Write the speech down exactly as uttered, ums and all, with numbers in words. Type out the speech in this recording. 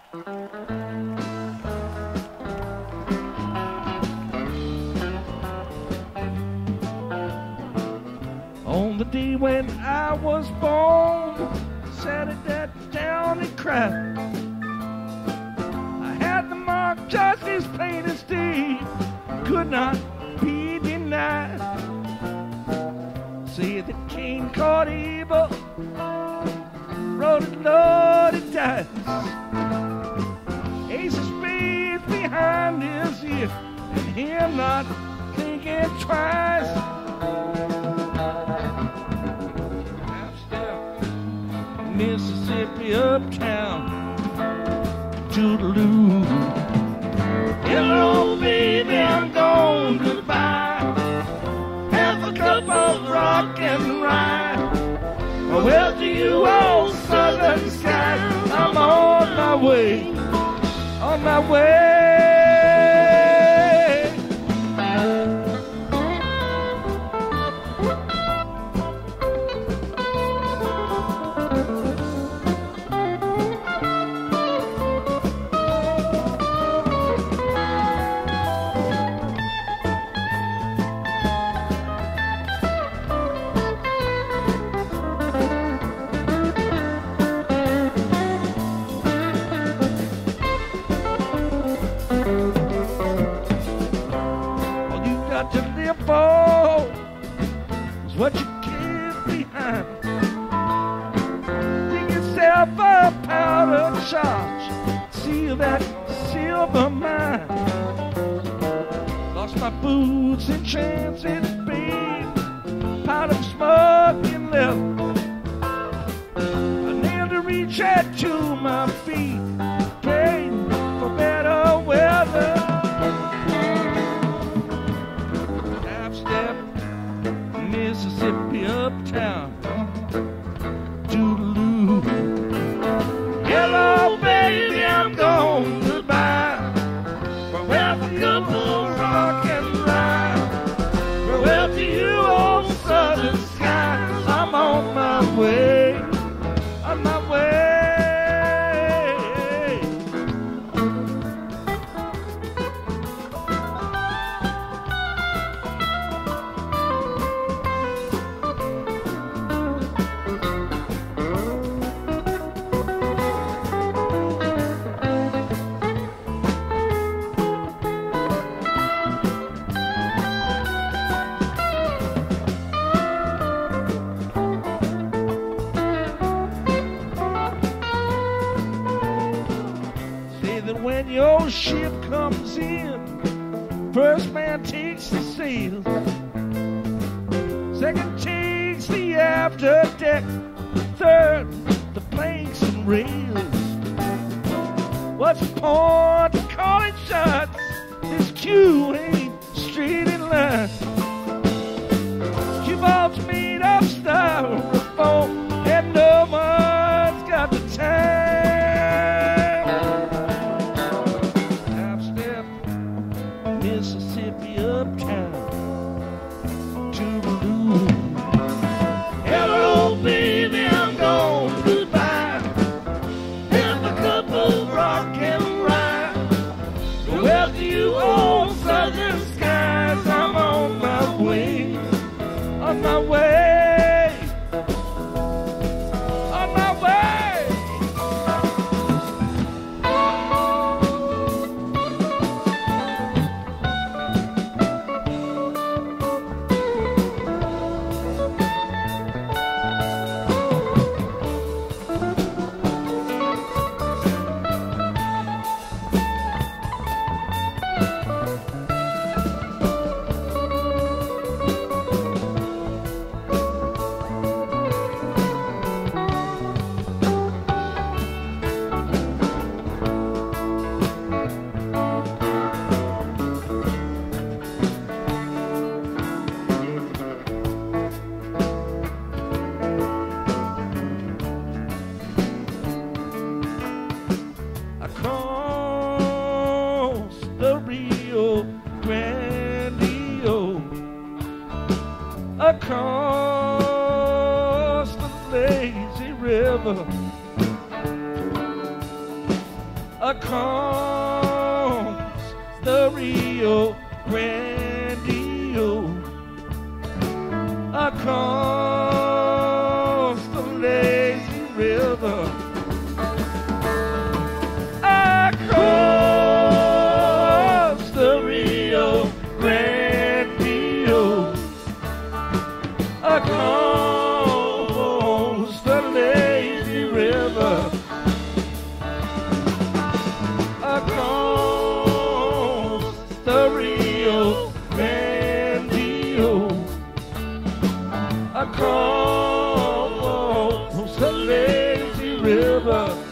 On the day when I was born, I sat it that down and cried. I had the mark just as plain as day, could not be denied. Say that Cain caught Abel, wrote a loaded dice. Ace of spades behind his ear, and him not thinking twice. Mississippi uptown, toodaloo. Hello, baby, I'm gone, goodbye. Have a cup of rock and rye. Well, to you old southern skies, I'm on my way, on my way. To live for is what you keep behind. Dig yourself a powder charge, seal that silver mine. Lost my boots in transit, babe, pot of smoking left. I nailed to reach out to my feet, praying for better weather. Mississippi uptown, toodaloo. Hello, baby, I'm gone, goodbye. Farewell, a cup of rock and rye. Farewell to you, old southern skies. I'm on my way, on my way. When your ship comes in, first man takes the sail, second takes the after deck, third the planks and rails. What's the point of calling shots? This queue ain't straight in line. Cue balls made of styrofoam, and no one's got the time. Mississippi uptown, toodaloo. Hello, baby, I'm gone, goodbye. Have a cup of rock and rye. Well, to you old southern skies, I'm on my way, on my way, on my way. Across the lazy river, across the Rio Grande, across the lazy river, across the Rio Grande, across the lazy river, across the Rio Grande, across the lazy river.